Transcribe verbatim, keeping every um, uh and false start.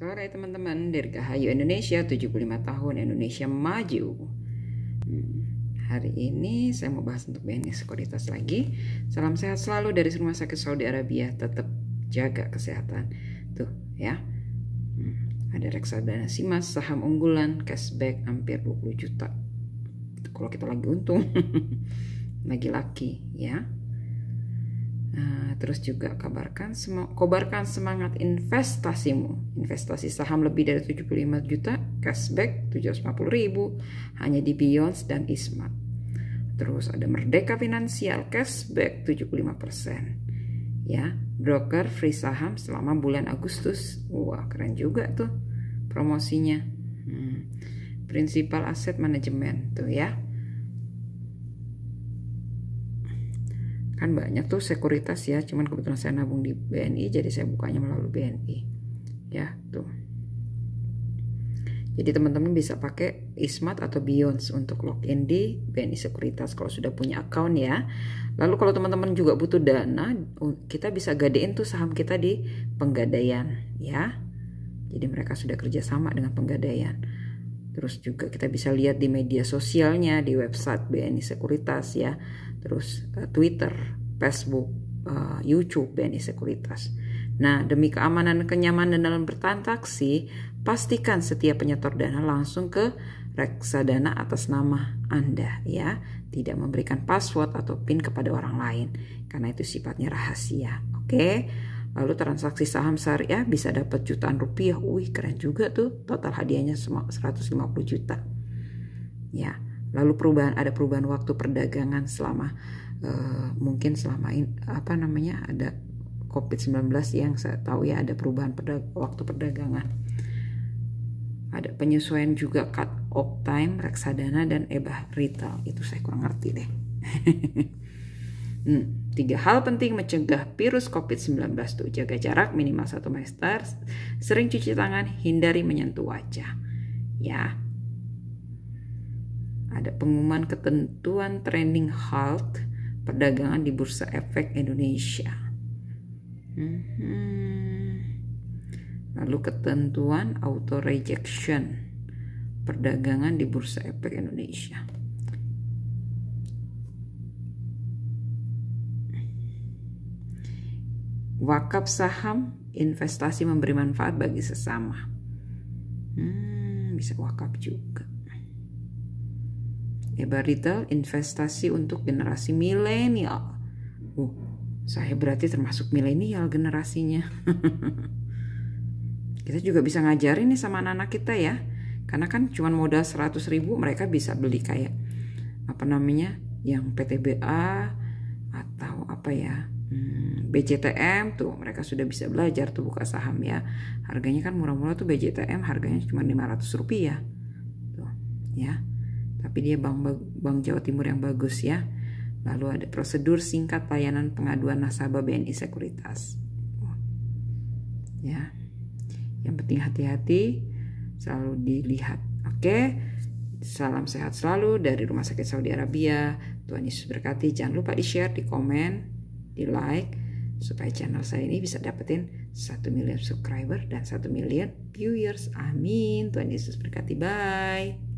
Sore teman-teman, Dirgahayu Indonesia, tujuh puluh lima tahun, Indonesia maju. hmm, Hari ini saya mau bahas untuk B N I Sekuritas lagi. Salam sehat selalu dari Rumah Sakit Saudi Arabia. Tetap jaga kesehatan. Tuh ya, hmm, ada reksadana Simas, saham unggulan, cashback hampir dua puluh juta. Itu kalau kita lagi untung. Lagi laki ya. Nah, terus juga kabarkan kobarkan semangat investasimu. Investasi saham lebih dari tujuh puluh lima juta, cashback tujuh ratus lima puluh ribu hanya di Beyond dan Ismat. Terus ada Merdeka Finansial, cashback tujuh puluh lima persen. Ya, broker free saham selama bulan Agustus. Wah, keren juga tuh promosinya. Hmm. Prinsipal aset manajemen tuh ya. Kan banyak tuh sekuritas ya, cuman kebetulan saya nabung di B N I jadi saya bukanya melalui B N I ya tuh. Jadi teman-teman bisa pakai Ismat atau Beyond untuk login di B N I Sekuritas kalau sudah punya account ya. Lalu kalau teman-teman juga butuh dana, kita bisa gadein tuh saham kita di Penggadaian ya. Jadi mereka sudah kerjasama dengan Penggadaian. Terus juga kita bisa lihat di media sosialnya, di website B N I Sekuritas ya. Terus uh, Twitter, Facebook, uh, YouTube B N I Sekuritas. Nah, demi keamanan dan kenyamanan dalam bertransaksi, pastikan setiap penyetor dana langsung ke reksadana atas nama Anda ya. Tidak memberikan password atau PIN kepada orang lain karena itu sifatnya rahasia. Oke. Lalu transaksi saham syariah bisa dapat jutaan rupiah. Wih, keren juga tuh. Total hadiahnya seratus lima puluh juta. Ya. Lalu perubahan ada perubahan waktu perdagangan selama uh, mungkin selama in, apa namanya ada covid sembilan belas yang saya tahu ya, ada perubahan perdag waktu perdagangan. Ada penyesuaian juga cut off time reksadana dan E B A retail. Itu saya kurang ngerti deh. hmm, tiga hal penting mencegah virus covid sembilan belas tuh: jaga jarak minimal satu meter, sering cuci tangan, hindari menyentuh wajah. Ya. Ada pengumuman ketentuan trending halt perdagangan di Bursa Efek Indonesia. Hmm. Lalu ketentuan auto rejection perdagangan di Bursa Efek Indonesia. Wakaf saham investasi memberi manfaat bagi sesama. Hmm, bisa wakaf juga. E B A retail investasi untuk generasi milenial. Uh, saya berarti termasuk milenial generasinya. Kita juga bisa ngajarin nih sama anak-anak kita ya. Karena kan cuma modal seratus ribu mereka bisa beli kayak apa namanya yang P T B A atau apa ya hmm, B J T M tuh mereka sudah bisa belajar tuh buka saham ya. Harganya kan murah-murah tuh B J T M harganya cuma lima ratus rupiah tuh ya. Tapi dia bank, bank Jawa Timur yang bagus ya. Lalu ada prosedur singkat layanan pengaduan nasabah B N I Sekuritas. Ya. Yang penting hati-hati, selalu dilihat. Oke. Salam sehat selalu dari Rumah Sakit Saudi Arabia. Tuhan Yesus berkati. Jangan lupa di-share, di-komen, di-like supaya channel saya ini bisa dapetin satu miliar subscriber dan satu miliar viewers. Amin. Tuhan Yesus berkati. Bye.